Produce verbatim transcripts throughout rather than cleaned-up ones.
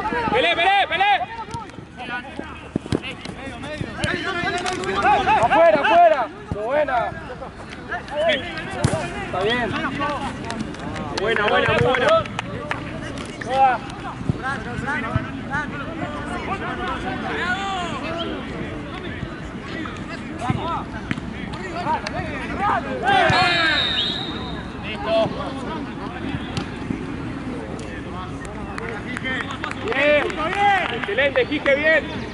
¡Pelé, pelé, pelé! ¡Afuera, afuera! ¡Buena! Está bien. Buena, buena, muy buena. Toda. Listo. Bien. Excelente, Quique, bien.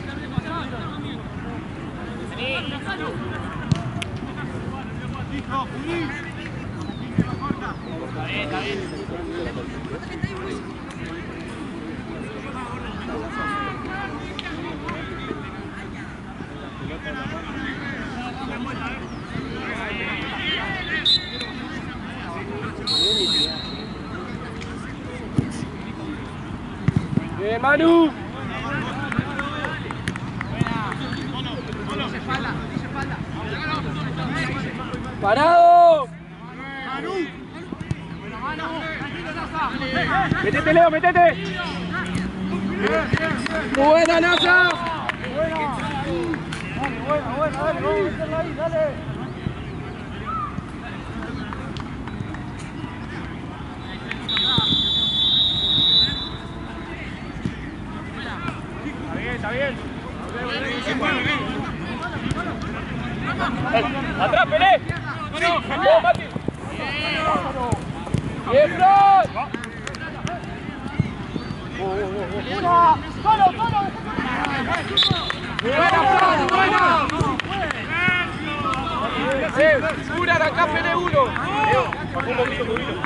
Está bien, está bien. Bien, Manu. ¡Parado! ¡Metete, Leo, metete! ¡Muy buena, Nasa! ¡Buena! ¡Buena, buena! ¡Dale, vamos a meterla ahí, dale! Está bien, está bien. ¡Atrás, Pelé! ¡Vamos, Mati! ¡Bien, Fran! ¡Solo, solo! ¡Buena, Fran, buena! ¡Eh, Cura, acá Pelé uno! Un poquito, un poquito.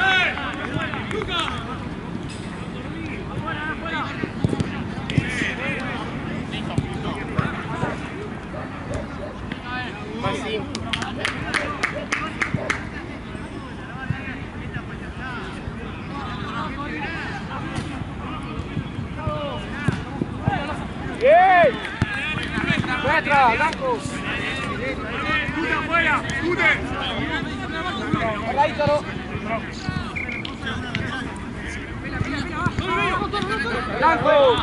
¡Bien! ¡Muestra, Blanco! ¡Cute afuera! ¡Cute! ¡Hola, Ícaro! ¡Blanco!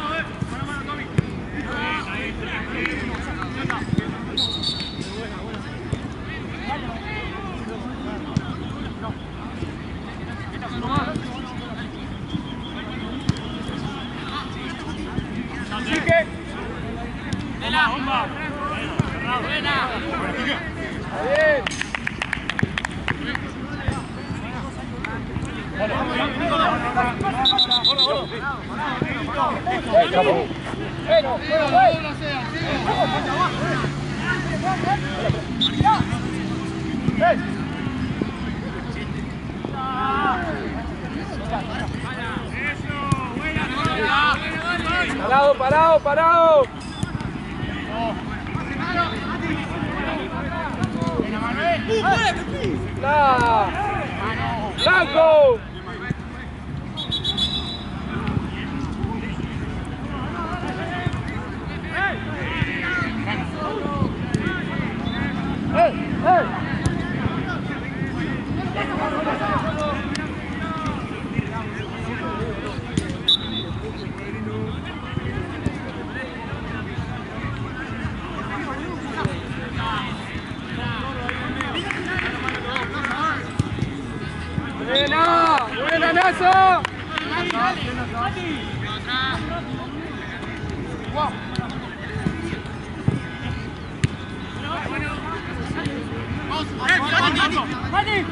¡Sigue! ¡Buena! ¡Buena! ¡Bien! Parado, parado, parado. ¡La! ¡Blanco! ¡Eh! ¡Eh! ¡Buena! ¡Buena, Nazo! ¡Mati!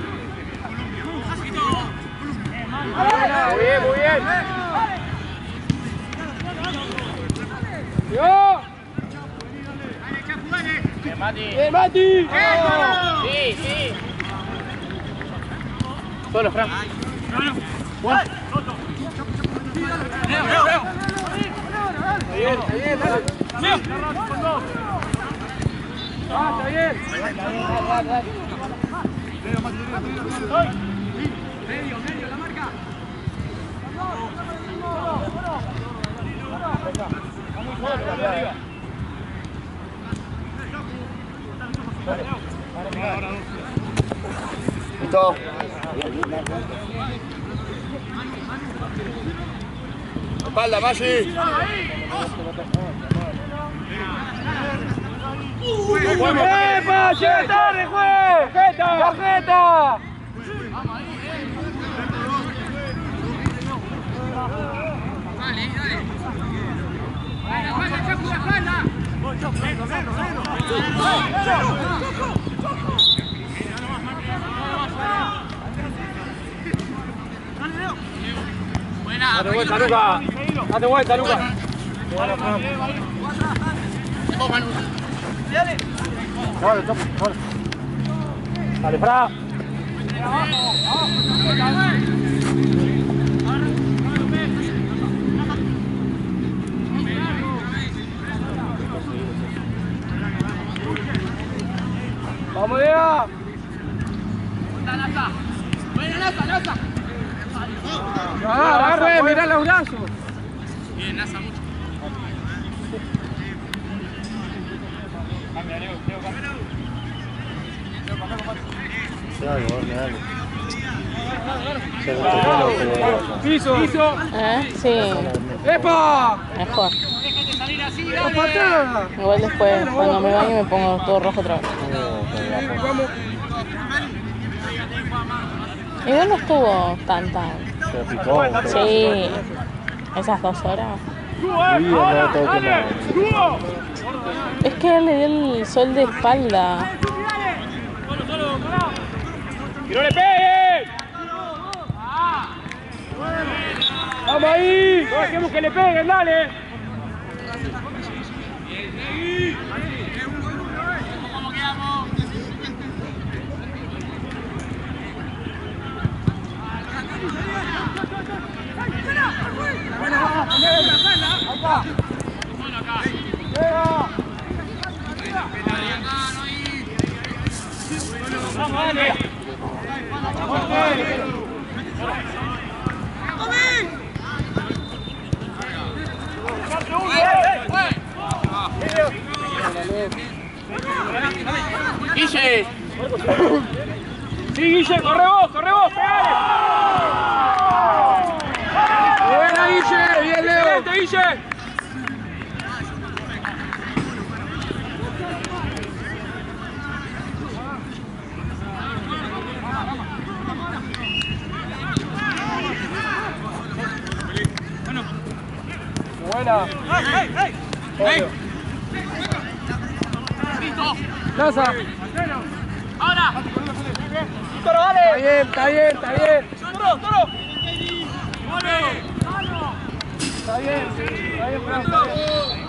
Muy bien, muy bien. ¡Yo! ¡Bien, Mati! ¡Bien, Mati! ¡Sí, sí! Solo, Fran. Juan. Leo, Leo, Leo. Está bien, está bien, dale. Leo. Ah, está bien. Dale, dale, dale. Leo, más Leo. Medio, medio, la marca. Vamos solo, arriba. Listo. Espalda, Maggi. ¡Epa! ¡Llega tarde, juez! ¡Tarjeta! ¡Tarjeta! Dale, dale. Vaya, vaya, Chaco, la espalda. Buena. Date vuelta, Luca. Date vuelta, Luca. Dale. Vale, top, vale. Dale, Fra. Vamos, Diego. Buena, Laza, Laza. Ah, agarre, mirá los brazos. Bien, Laza, mucho. Piso. Piso. ¿Eh? Sí, ¡Epa! mejor. Déjate salir así, ¡La dale. patada! Igual después, cuando me baño, me pongo todo rojo otra vez. Vamos. Igual no estuvo tan tan. Se picó. Sí, esas dos horas. Es que le dio el sol de espalda. ¡Que no le peguen! ¡Vamos ahí! ¡No dejemos que le peguen, dale! ¿Cómo quedamos? ¡Guille! ¡Sí, Guille! ¡Corre vos! ¡Corre vos! ¡Pegale! ¡Buena, Guille! ¡Bien, Leo! ¡Excelente, Guille! Buena. ¡Hey, hey, hey! Listo. ¡Lanza! Ahora. ¡Toro, dale! Está bien, está bien, está bien. ¡Toro, toro! Está bien, está bien, Fran, está bien.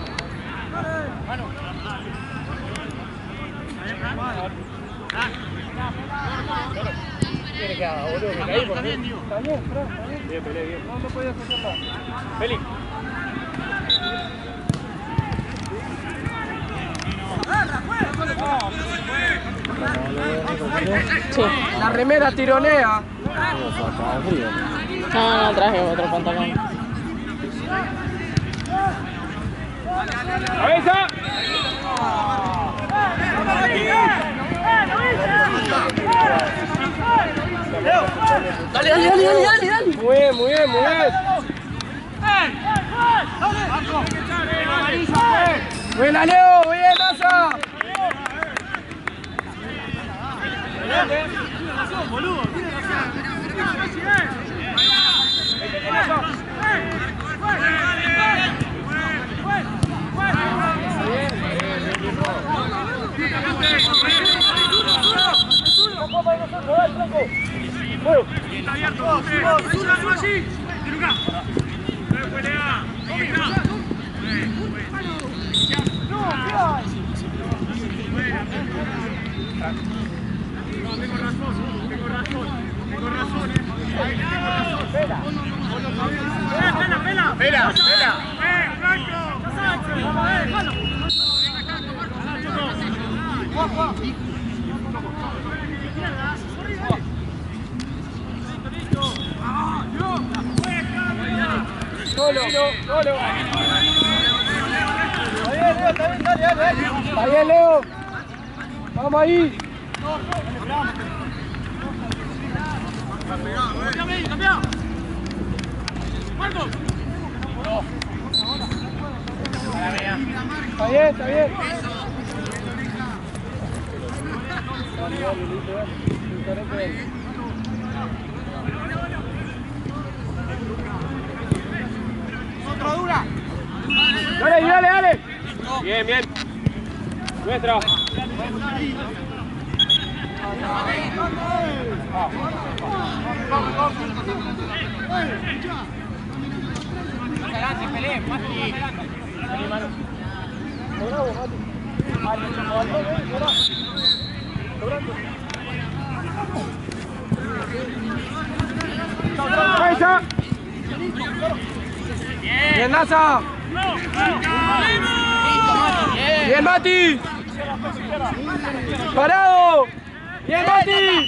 ¿Quieres que haga, boludo? Me caí por bien. Está bien, Fran, está bien. Bien, peleé, bien. No, no podías hacer nada. Feli. Sí. La remera tironea. No, no traje otro pantalón. ¡Cabeza! Dale, dale, dale, dale, dale, dale. Muy bien, muy bien, muy bien. Buena, Leo, bien, Laza. Está abierto. Pelea. No, tengo razón, tengo razón, tengo razón. Pela. Pela, pela. Pela, pela. Eh, Franco. Eh, déjalo. Solo, solo. Está bien, Leo, está bien, dale, dale, dale. Está bien, Leo. Vamos ahí. Cambiame, cambiame. Marcos. Está bien, está bien. Otro dura. Dale, dale, dale. Bien, bien. Nuestra. Adelante, pelee, Mati. Bravo, Mati. ¡Cabeza! ¡Bien, Laza! ¡Bien, Mati! ¡Parado! ¡Bien, Mati!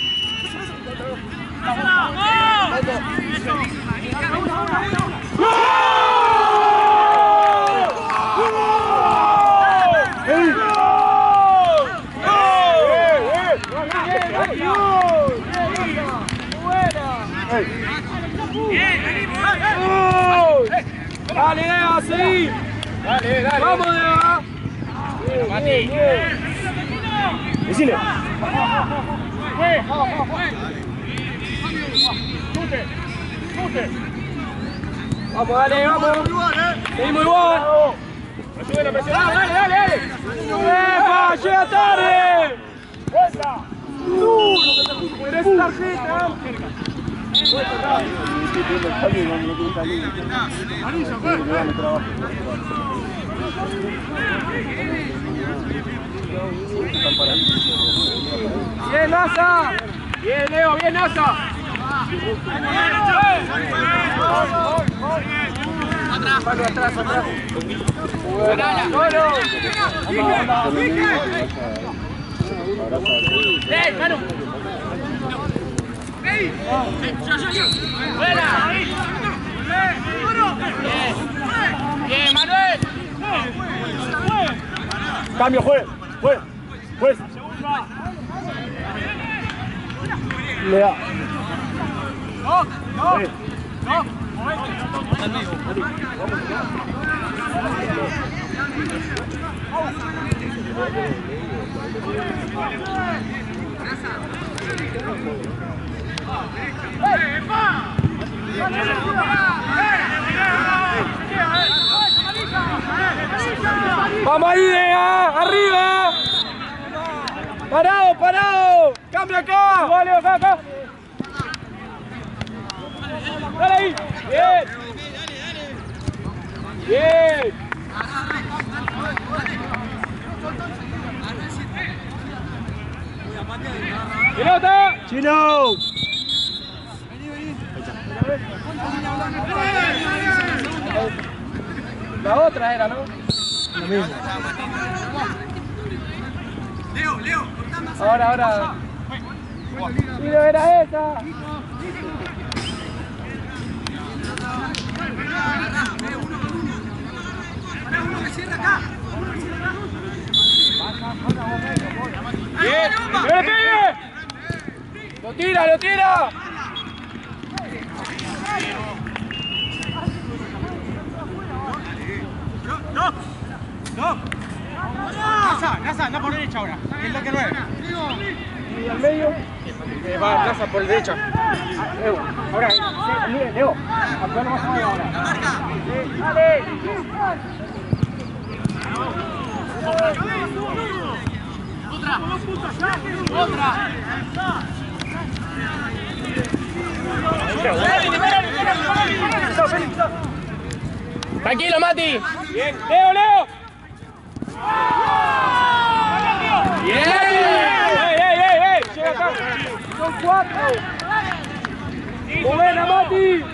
¡Dale, Dea, sí! ¡Dale, dale! ¡Vamos, Dea! ¡Bien, bien, bien! ¡Decile! ¡Vamos, dale, vamos! ¡Seguimos igual! ¡Ayúdenlo a presionar! ¡Dale, dale, dale! ¡Epa! ¡Llega tarde! ¡Vuelta! ¡No! ¡Tres tarjetas! ¡Bien, Nasa! ¡Bien, Leo! ¡Bien, Nasa! Atrás. Mano atrás, atrás. ¡Solo! ¡Eh, Manu! ¡Fuera! ¡Bien! ¡Bien, Manuel! Cambio, juez, juez, juez. Lea. ¡No! ¡No! ¡No! ¡Vamos ahí, Dea! ¡Arriba! ¡Parado, parado! ¡Cambia acá! ¡Vale, acá, acá! ¡Dale ahí! ¡Bien! ¡Bien! ¡Pelota! ¡Chino! La otra era, ¿no? Lo mismo. Leo, Leo. Ahora, ahora. Sí, no era esa. Bien, ¡no le pegue! ¡Lo tira, lo tira! ¡No! ¡No! Nasa, Nasa, anda por derecha ahora. Es la que nueve. Y al medio. Eh, va Plaza por derecha. Leo, ahora, mire, Leo. Acá no vas a ver ahora. ¡Dale! ¡Otra! ¡Otra! Tranquilo, Mati. Bien. Leo, Leo. Bien. ¡Ey, ey, ey, ey! Llega acá. Son cuatro. ¡Buena, Mati!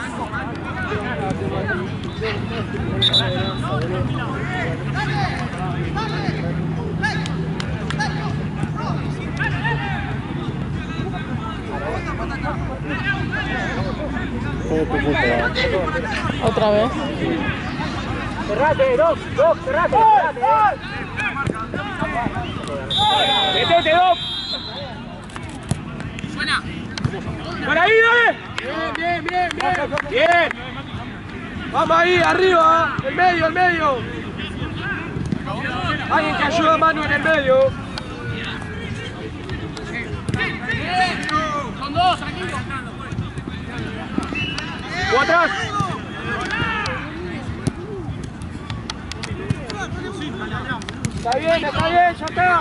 Otra vez. Cerrate, Doc, Doc, cerrate, cerrate. Metete, Doc. ¡Suena! Por ahí, dale. Bien, bien, bien, bien. Bien. Vamos ahí, arriba, el medio, el medio. Alguien que ayude a Manu en el medio. Son dos, tranquilo. O atrás. Está bien, está bien, ya está.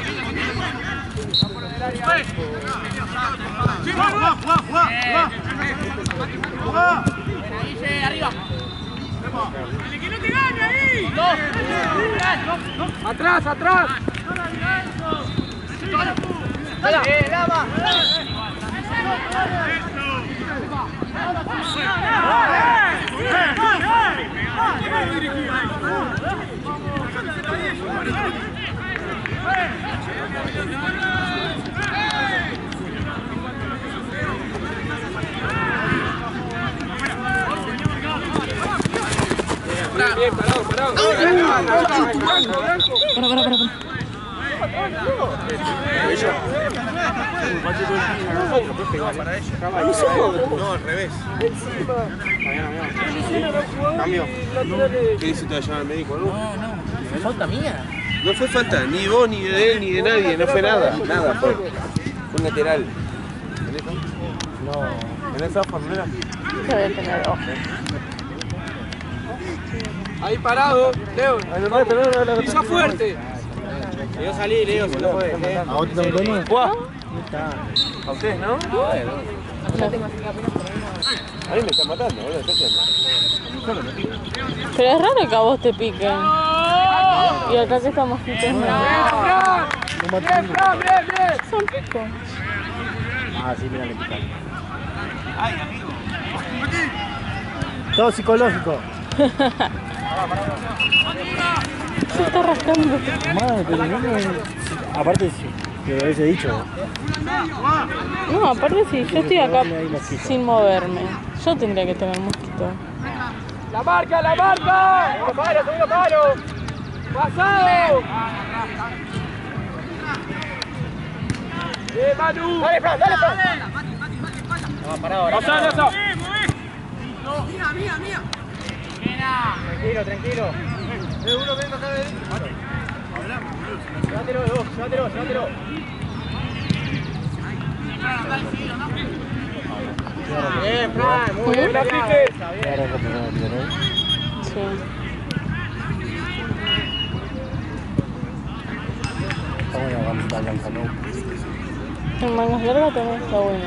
Arriba. El que no te gane ahí. Dos. Atrás, atrás. Dale, Lama. Bien, parado, parado. Para, para, para, para. No, al revés. Cambio. ¿Qué dice? ¿Te va a llamar al médico o algo? No, no, fue falta mía. No fue falta, ni vos, ni de él, ni de nadie, no fue nada, nada fue. Fue un lateral. ¿En esa? No. ¿En esa formulera? Se debe tener ojo. Ahí parado, Leo. Pisa fuerte. Yo salí, Leo, si no puede. ¿A vos te está gustando? ¿A ustedes no? A mí me están matando, boludo. Yo lo metí. Pero es raro que a vos te piquen. Y acá que estamos quitos no. Bien, bien, bien. Son picos. Ah, sí, mira, le pican. Todo psicológico. Se está rascando. Madre, pero no me... Aparte, si te lo hubiese dicho. No, aparte si yo estoy acá sin moverme, yo tendría que tener mosquito. La marca, la marca. Segundo palo, segundo palo. Pasado. Bien, Manu. Dale, Fran, dale, Fran. No, parado, ahora. Pasá, pasá. Mía, mía, mía. Tranquilo, tranquilo. Eh, uno viendo acá de Llévatelo de dos, llévatelo, llévatelo. Bien, Fran, muy bien, la pique. Sí. Está bueno, vamos a alcanzar, ¿no? En mangas largas también está bueno.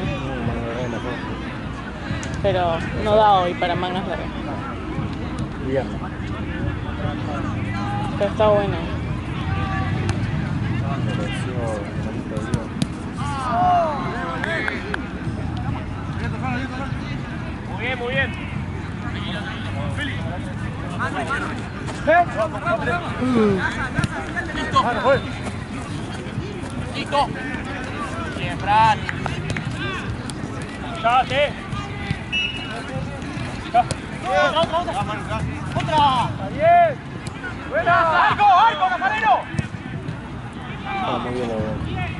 Pero no da hoy para mangas largas. Bien. Pero está bueno. Muy bien, muy bien. Listo. Listo. Bien, Fran. Ya, te. Otra, otra, otra. Otra. Está bien. Buena. Arco, arco, Nazareno. Ah, muy bien, muy bien.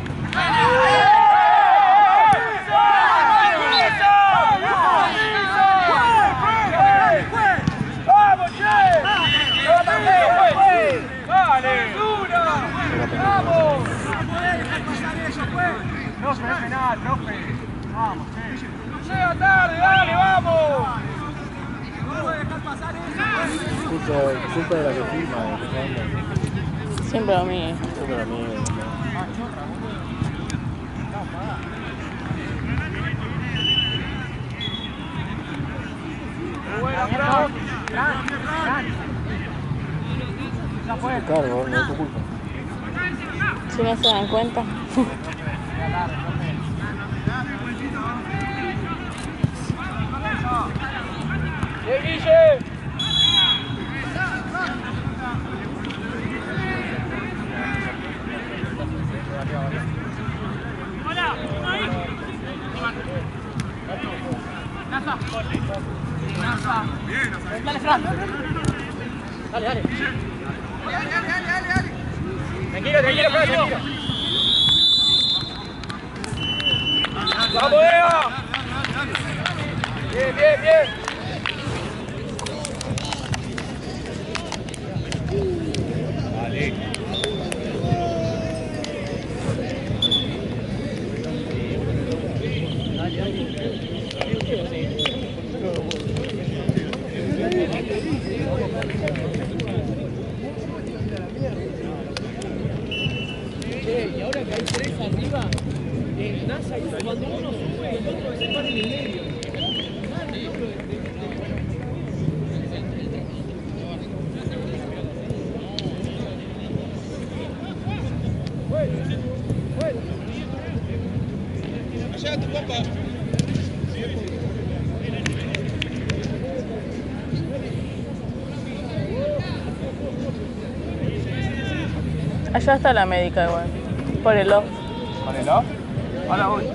¡Vamos, che! ¡Dale! ¡Una! ¡Vamos! No se deje nada, profe. Vamos, che. ¡No llega tarde, dale, vamos! No puede dejar pasar eso. Culpa, culpa de la que firma. Siempre lo mío. Culpa de la mía. Buena, Fran. Te cargo, no es tu culpa. Si no se dan cuenta. ¡Bien, Guille! Hola, ahí. Naza. Naza. Dale, Fran. Dale, dale. Tranquilo, tranquilo, Fran, tranquilo. ¡Vamos, Eva! Bien, bien, bien. Y ahora que hay tres arriba, eh, NASA hizo cuando uno sube, el otro se para en el medio. Allá tu papá. Allá está la médica igual. Por el off. ¿Por el off? Ahora voy.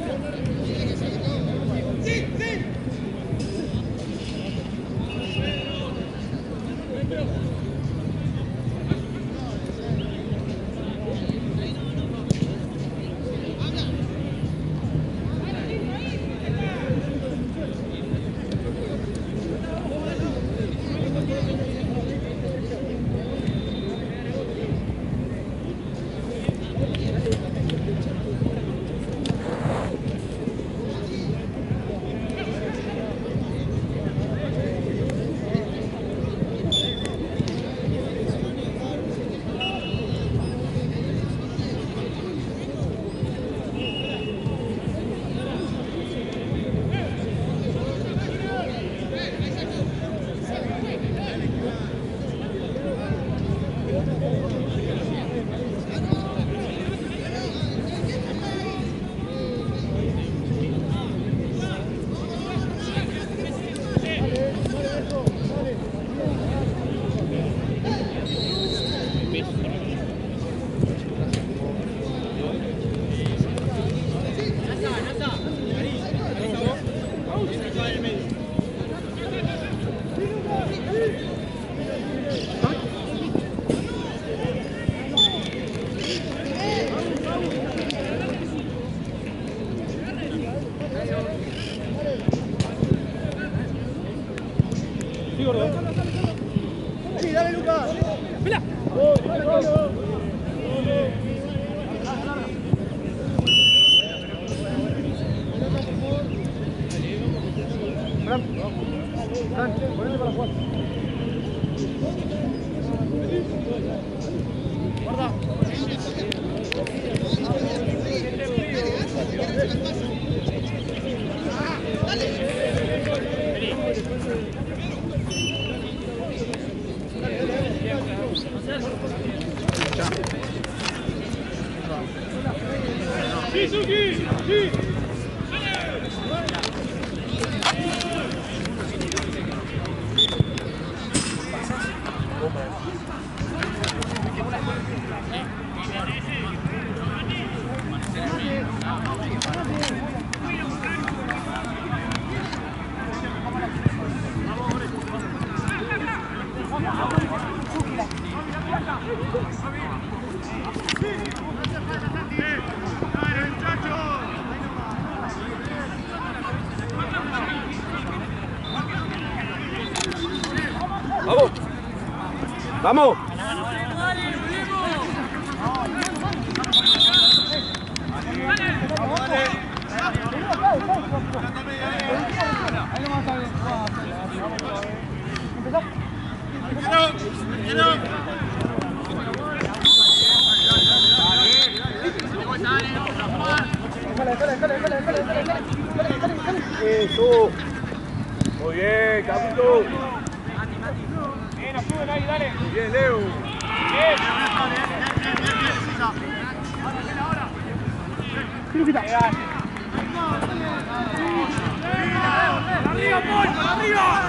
Vení, dale, Lucas. ¡Pela! Fran, Fran, ponete para jugar. Guarda. Sí, Suki, sí. ¡Vamos! ¡Vamos! Eso. Muy bien, Capito. Bien, ayuden ahí, dale. Bien, Leo. Bien. ¡Arriba, Paul! ¡Arriba!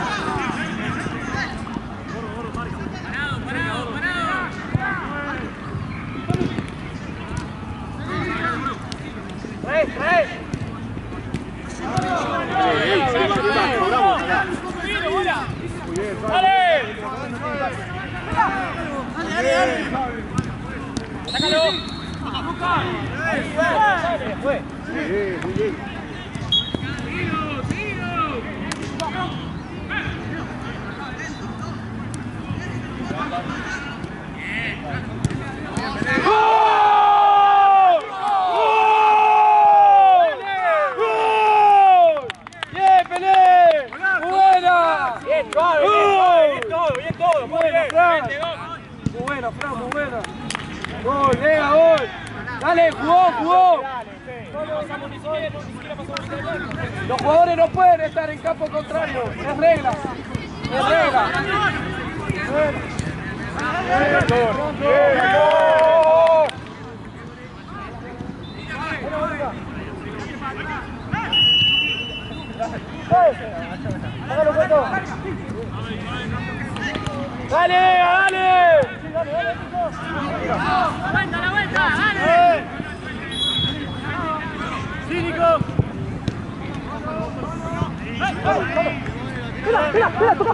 ¡Tres, tres! ¡Dale! ¡Dale, dale! ¡Sácalo! ¡Ahí, dale! ¡Fue! Bien, muy bien. ¡Bien, Pelé! ¡Buena! ¡Bien, suave! ¡Bien, todo! ¡Bien! todo, muy bien. Muy bueno, Fran, muy bueno. Gol, venga, gol. Dale, jugó, jugó. Los jugadores no pueden estar en campo contrario. Es regla. Es regla. Hágalo, Cueto. Dale, dale. La vuelta, la vuelta, dale. Sí, Nico. Espera, espera, espera, toca.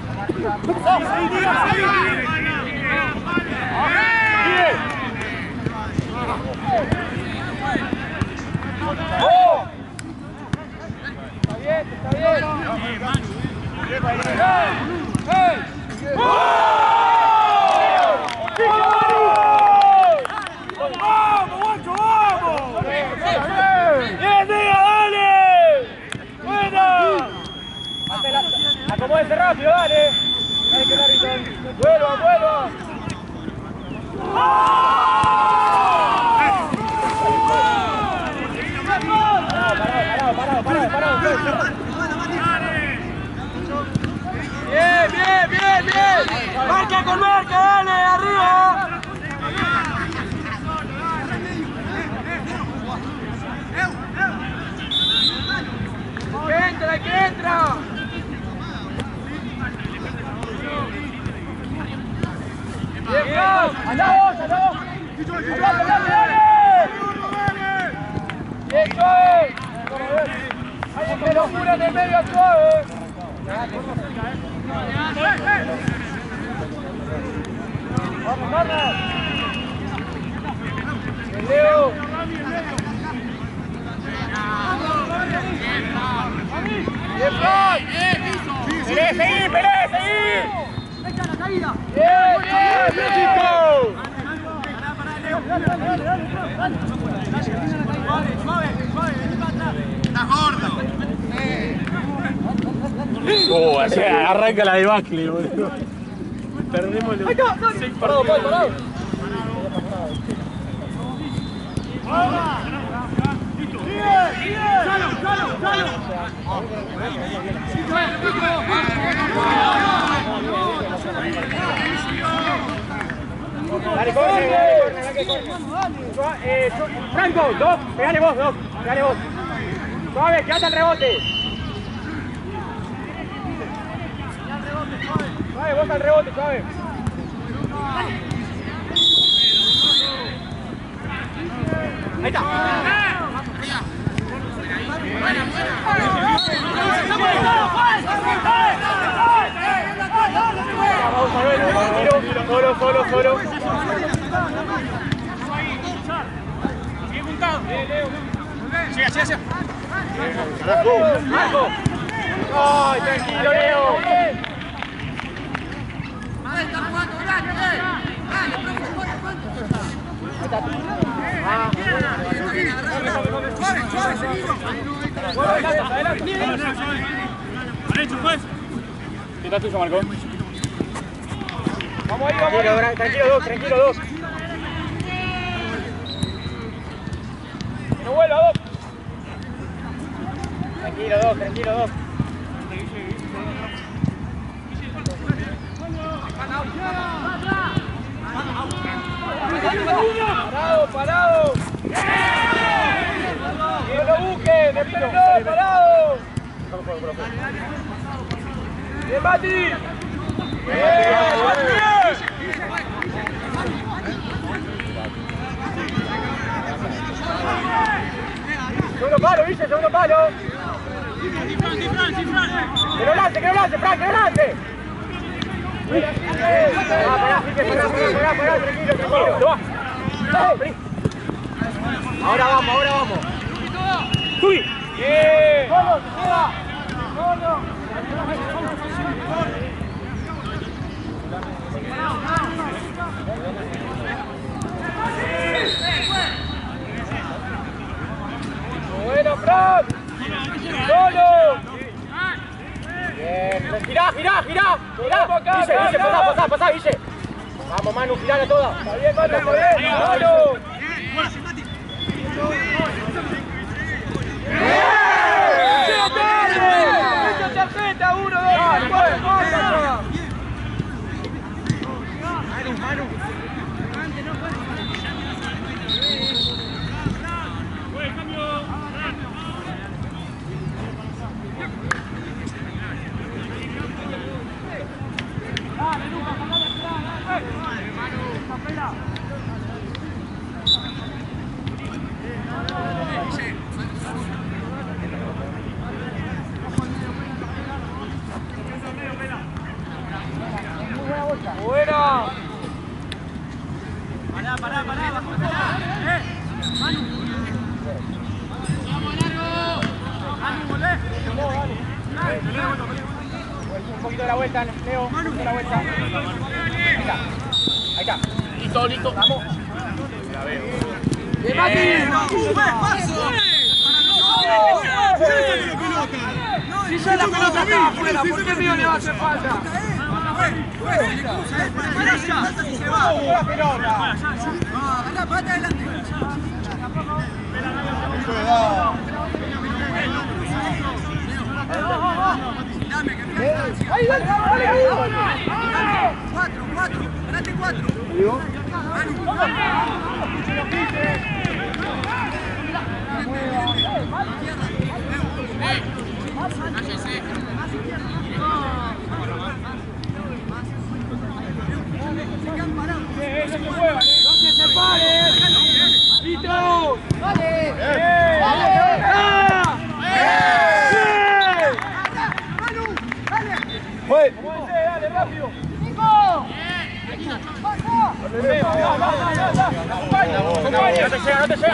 ¡Oh! Está bien, está bien. ¡Hey! ¡Vamos, guacho, vamos! ¡Bien, Diga, dale! ¡Buena! Acomódese rápido, dale. Dale que Larry, vuelva, vuelva. Parado, parado, parado, parado, parado. Bien, bien, bien, bien. Marca con marca, dale, arriba. Que entra, que entra. Bien, Fran. Allá vos, allá vos. Dale, dale, dale. Bien, Joe. Hay que locura en el medio, Joe. Vamos, vamos. Leo. Bien, Fran. Pelé, seguí, pelé, seguí. Bien, bien, bien, chico. Oh, así arranca la debacle, boludo. Perdemos los seis partidos. Parado, parado. Dale, corre, dale, corre. Eh, Franco, dos, pegale vos, dos, pegale vos. Suave, quédate al rebote. Suave, vos al rebote, suave. Ahí está. Vamos a ver, solo, solo, solo. Bien juntado. Llega, llega, llega. Marco. Ay, tranquilo, Leo. Derecho, juez. ¿Qué está tuyo, Marco? Vamos ahí, vamos ahí. Tranquilo, dos, tranquilo, dos. No vuelva, dos. Tranquilo, dos, tranquilo, dos. Parado, parado. No lo busquen, espérenlo, parado. Bien, Mati. Bien, Mati, bien. Segundo palo, dice, segundo palo. Que lo lance, que lo lance, Frank, que lo lance. Ah, pará, sí que pará, pará, pará, tranquilo, tranquilo. Ahora vamos, ahora vamos. ¡Uy! ¡Bien! ¡Vamos, se queda! ¡Vamos! ¡Bueno, Fran! ¡Solo! Bien, girá, girá, girá. Vamos acá, Guille, Guille, pasá, pasá, pasá, Guille. Vamos, Manu, girala toda. Está bien, Manu, está bien. Manu. ¡Mucha tarjeta! Uno, dos, tres, cuatro, cuatro. Manu, Manu. Buena. Pará, pará, pará, eh. Manu. Vamos, largo. Manu, volé. Un poquito de la vuelta, Leo. Un poquito de la vuelta. Ahí está. Ahí está. Listo, listo. Vamos. La veo. ¡De Mati! ¡Paso! Si ya la pelota está afuera, ¿por qué mío le va a hacer falta? ¡Ahí, dale, dale! ¡Cuatro, cuatro! ¡Ganate cuatro! ¡No se muevan! ¡No se separen! ¡Listo! ¡Vale! ¡Fue! ¡Dale, rápido! ¡Nico! ¡Pasa! ¡No te llega, no te llega, no te llega!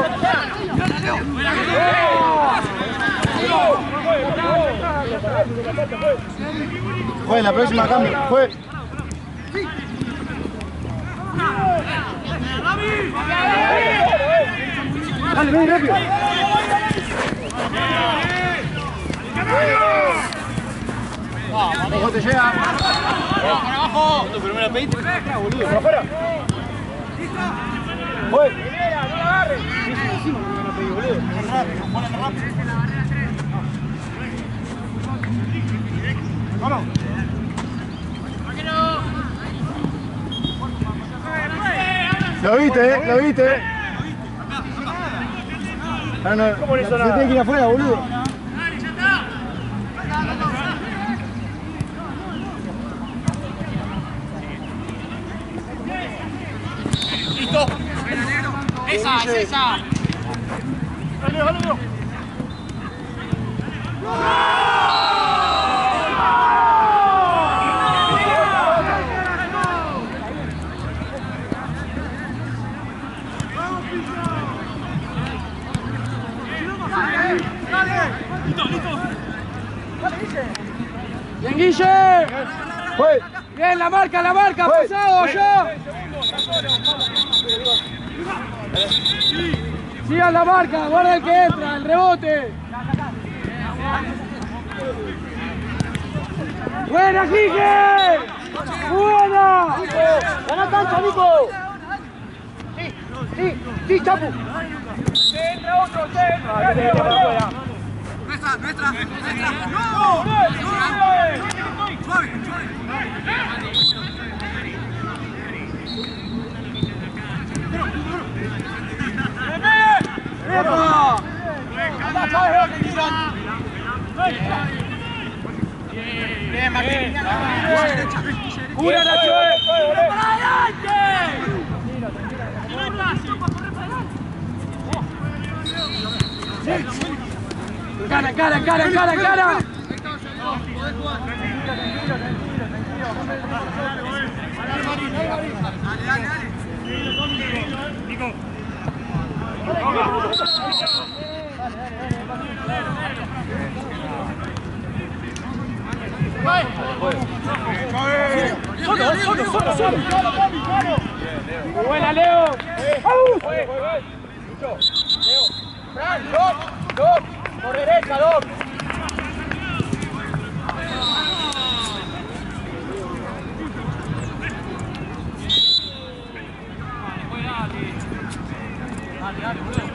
Fue, la próxima cambio, fue. Dale, ven rápido. Ojo, te llega. Para abajo. Pero me la pediste. Boludo, para afuera. Fue. No la agarres. Sí, sí, encima no me la pedí, boludo. Rápido, ponle rápido. Vamos. Lo viste, eh, lo viste. Ah, no, ¿Cómo no hizo se nada? tiene que ir afuera, boludo. Listo. Esa, es esa. Dale, dale, dale. Bien, Guille. Fue. Bien, la marca, la marca. Fue. Pasado, yo. Sigan la marca, guarda el que entra, el rebote. ¡Buena, Quique! ¡Buena! ¡Gana cancha, Nico! Sí, sí, sí, Chapu. Se entra otro, se entra. Nuestra, nuestra, nuestra. ¡No, no! Suave, suave. ¡Epa! Bien, Martín. ¡Cura, Nacho! ¡Para adelante! ¡Cara, cara, cara, cara, cara! Solo, solo, solo, solo. ¡Buena, Leo! ¡Fran, Doc! ¡Doc! ¡Por derecha, Doc!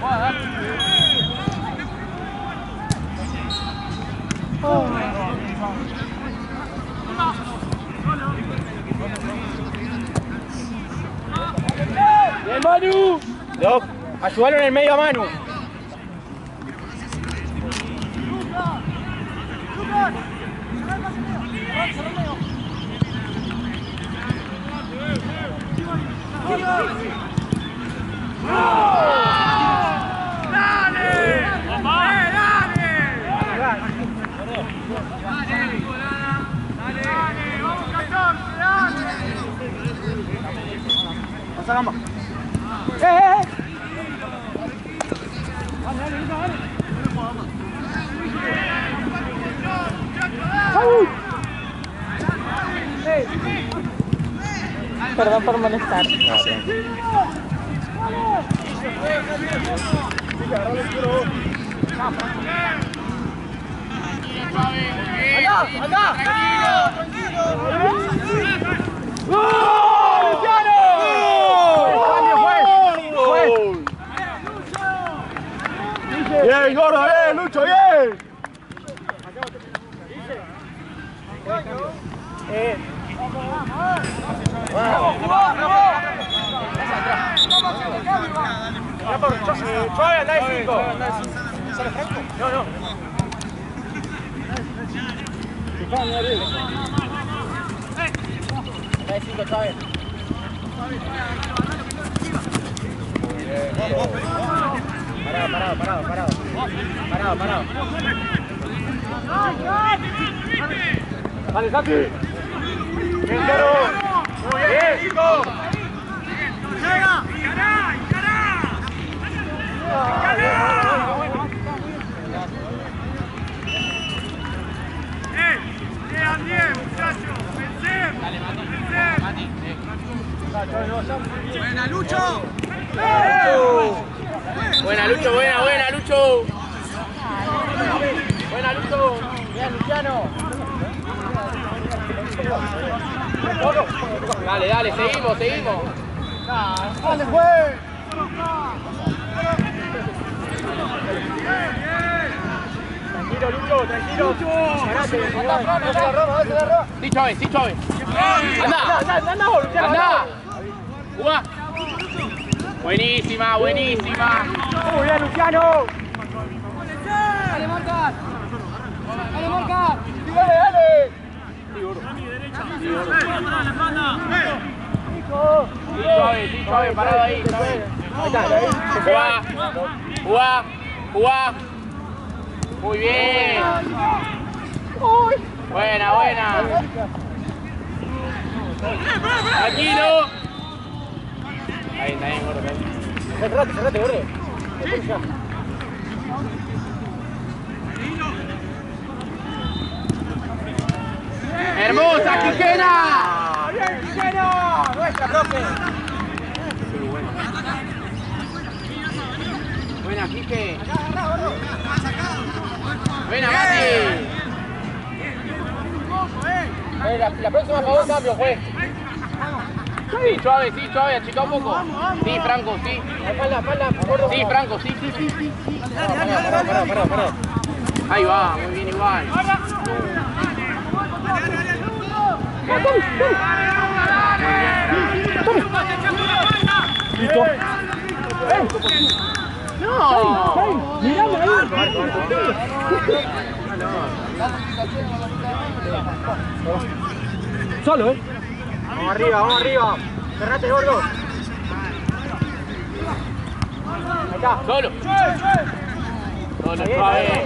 Oh. ¡Bien, Manu! Doc, ayúdalo en el medio a Manu. Pasa gamba. ¡Eh, eh, eh! Perdón por molestar. ¡Anda! ¡Anda! ¡Gol! ¡Luciano! Bien, gordo, bien, Lucho, bien. Eh. Suave, anda de cinco. No, no. Anda de cinco, Chávez. Parado, parado, parado, parado. Parado, parado. Dale, Santi. Bien, Cero. Muy bien, Chico. ¡Llega! ¡Encará! ¡Encará! ¡Eh! ¡Quedan diez, muchachos! ¡Vencemos! ¡Vencemos! ¡Buena, Lucho! Buena, Lucho, buena, buena, Lucho. Buena, Lucho. Bien, Luciano. Dale, dale, seguimos, seguimos. Dale, juez. Tranquilo, Lucho, tranquilo. Parate, anda. Sí, Chávez, sí, Chávez. Anda, anda, anda, Luciano. Anda. Jugá. Buenísima, buenísima. Muy bien, Luciano. Dale, Morgan. Dale, Morgan. Dale, dale. Sí, Chávez, sí, Chávez, parado ahí, Chávez. Jugá, jugá, jugá. Muy bien. Buena, buena. Tranquilo. Ahí está bien, gordo. Cerrate, cerrate, gordo. ¡Hermosa, Quijena! ¡Bien, Quijena! ¡Nuestra, profe! Buena, Quique. Buena, Mati. Eh, la, la próxima a favor cambio, juez. Sí, suave, sí, suave, achica un poco. Sí, Franco, sí. Espalda, espalda, sí, Franco, sí, sí, sí, sí. Pará, pará, pará, pará. Ahí va, muy bien igual. Listo. No. Mirame ahí. Solo, eh. Vamos arriba, vamos arriba. Cerrate, gordo. Ahí está. Solo. Solo, suave.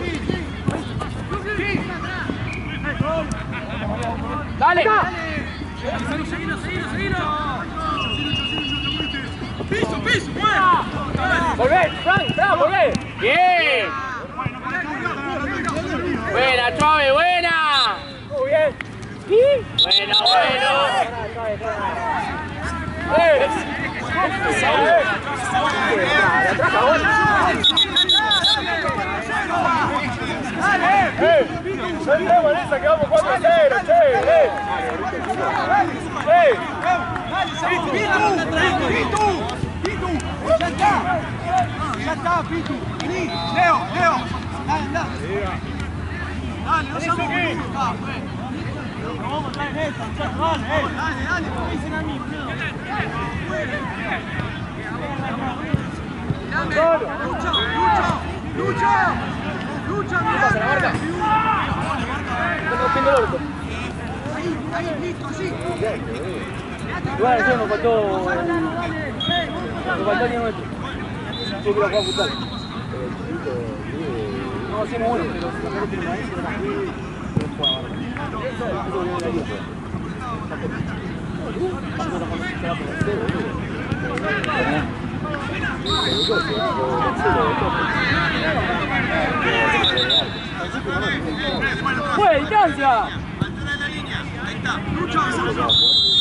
Dale. ¡Seguilo, seguilo, seguilo! ¡Piso, piso! Volvé, Frank, Frank, volvé. Bien. Buena, Chávez, buena. Muy bien. Bueno, bueno. ¡Eh! ¡Eh! ¡No entremos en esa que vamos cuatro a cero, che! ¡Eh! ¡Eh! ¡Pitu! ¡Pitu! ¡Pitu! ¡Ya está! Ya está, Pitu. Vení, Leo, Leo. Dale, anda. Dale, no seamos boludos. Va, pues. No vamos a traer esto, muchachos, dale, eh. Dale, dale, me dicen a mí, boludo. Lucha, lucha, lucha. Lucha, mirá. Están rompiendo el orto. Ahí, ahí, listo, así. Igual, eso nos faltó... Nos faltó el nuestro. Yo quiero jugar a futsal. No, sí, muy bueno, pero si no tiene una vez, no no juega ahora. Eso viene de la liga. ¡Fue, distancia! Altura de la línea, ahí está. Lucha, lucha.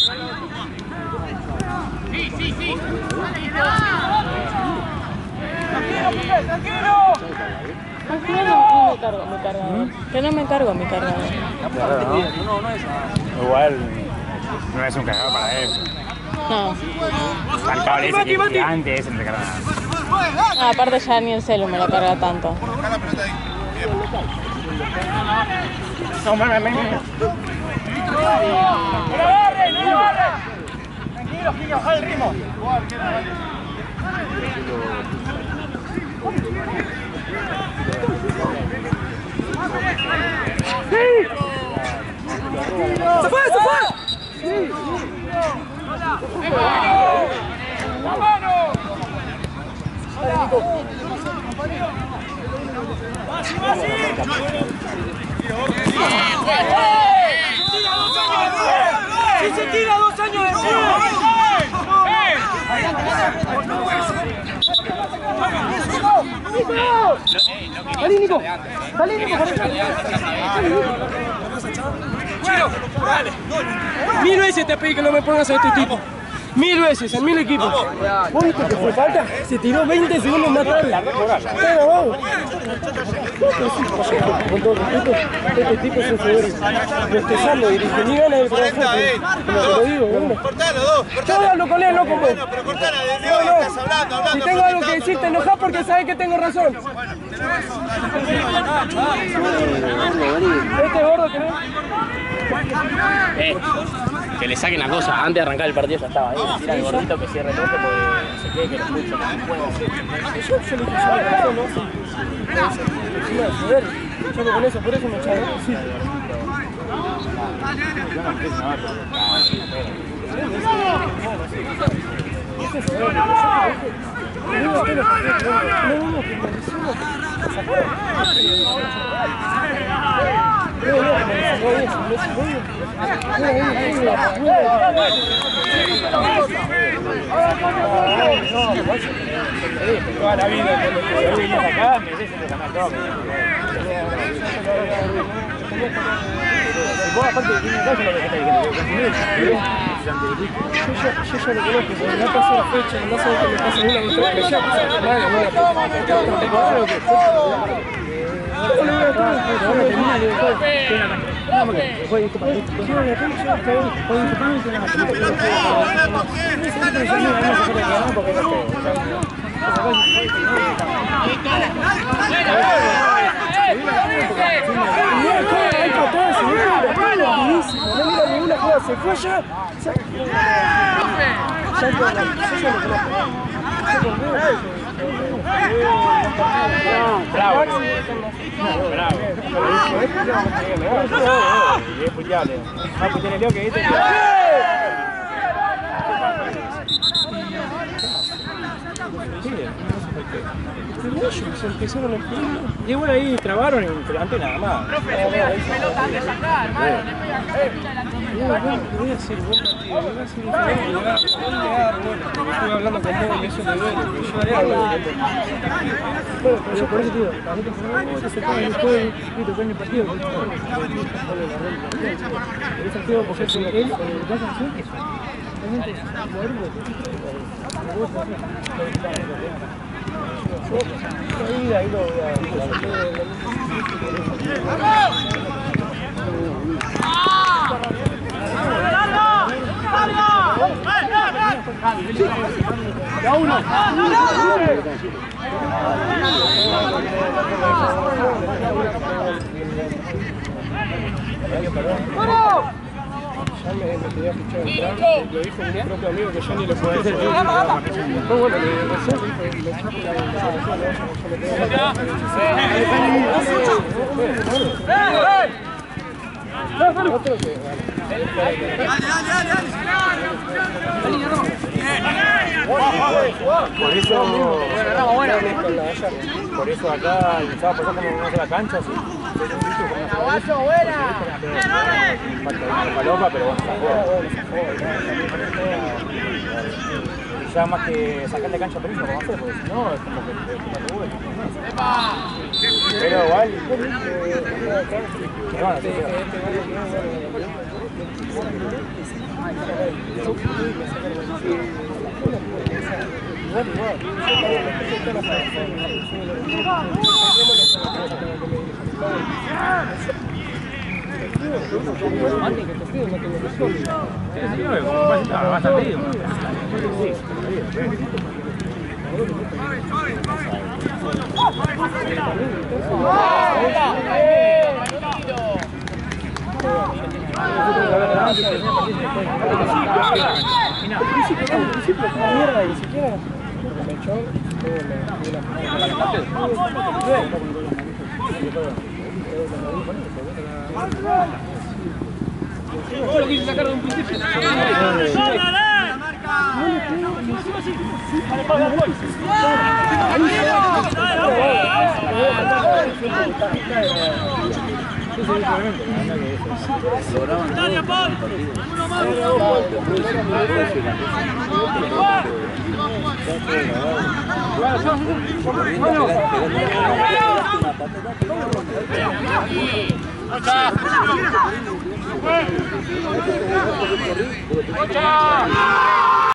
Sí, sí, sí. Tranquilo, tranquilo. Tranquilo, no me cargo mi cargador. Que no me cargo mi cargador. No, no es igual, no es un cargador para él. No. El cable ese que es gigante es el recargador. Ah, aparte ya ni el celu me lo carga tanto. Busca la pelota ahí. No, me, me, me. ¡No lo agarre, no lo agarre! Tranquilo, Gil, baja el ritmo. ¡Sí! ¡Se fue, se fue! ¡Sí! ¡La mano! ¡Masi, Masi! ¡Si se tira dos años de pie! ¡Salí, Nico! ¡Salí, Nico! ¡Chiro! ¡Dale! Mil veces te pedí que no me pongas a este tipo. Mil veces, en mil equipos. ¿Vos viste que fue falta? Se tiró veinte segundos más tarde. Pero vamos. Con todo respeto, este tipo es un severo. Bostezando y dice, ni ganas de trabajar. Como te lo digo, bueno. Cortalo, dos. Yo hablo con él, no con vos. Bueno, pero cortala, de Dios estás hablando, hablando. Si tengo algo que decir, te enojas porque sabes que tengo razón. Este gordo que no... Eh, que le saquen las cosas. Antes de arrancar el partido ya estaba ahí. Tira el gordito que cierre todo porque se cree que lo escucha. Yo se lo hice llevar la razón, ¿no? Encima de poder. Yo no con eso, por eso me echaron. Sí. Toda la vida cuando viniste acá, me dices que ganar todo. Vos aparte de que no lo que te digo. Yo ya lo conozco, porque no pasó la fecha, no sabes qué le pasa a una vez que ya pasa. Vale, bueno, se fue ya. Bravo. Bravo. Y es puteable. Ah, puteale Leo que este. Se empezaron a empezar. Y bueno, ahí trabaron entre antes nada más. Pelota antes de sacar, hermano. Voy a hacer buen partido, voy a hacer un partido y voy a dar bueno. Estuve hablando con vos y eso me duele, porque yo haré algo. Bueno, pero yo por eso digo, la neta fue una cosa, se pone después y te pone el partido. El partido por ser él, va a hacer que realmente ahí, ahí lo voy a... a uno. ¡Vamos! Ya me, me tenía fichado entrar, lo dijo mi propio amigo que yo ni lo puedo hacer. No, bueno, que recién le echó la Por eso, por eso acá el sábado pasado como no hace la cancha, sí. ¡Abajo, buena! Falta una palopa, pero bueno, y ya más que sacarle cancha por eso no vamos a hacer, porque si no es como que te vuelve. Pero igual, que van a hacer. Yo lo quise sacar de un principio. ¡Ocha!